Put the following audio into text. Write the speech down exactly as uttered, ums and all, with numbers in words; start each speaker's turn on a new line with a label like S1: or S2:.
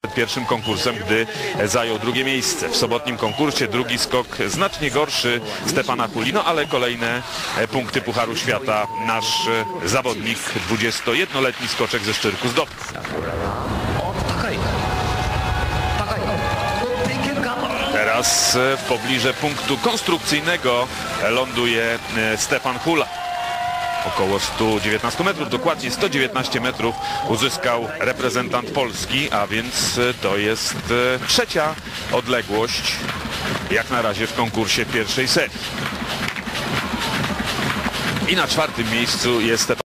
S1: Przed pierwszym konkursem, gdy zajął drugie miejsce. W sobotnim konkursie drugi skok znacznie gorszy Stefana Huli, no ale kolejne punkty Pucharu Świata nasz zawodnik, dwudziestojednoletni skoczek ze Szczyrku zdobył. Teraz w pobliże punktu konstrukcyjnego ląduje Stefan Hula. Około stu dziewiętnastu metrów, dokładnie sto dziewiętnaście metrów uzyskał reprezentant Polski, a więc to jest trzecia odległość jak na razie w konkursie pierwszej serii. I na czwartym miejscu jest Stefan